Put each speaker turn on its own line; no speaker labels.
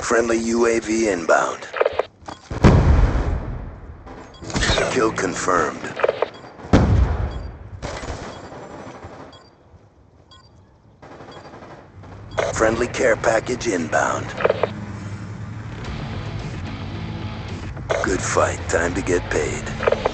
Friendly UAV inbound. Kill confirmed. Friendly care package inbound. Good fight. Time to get paid.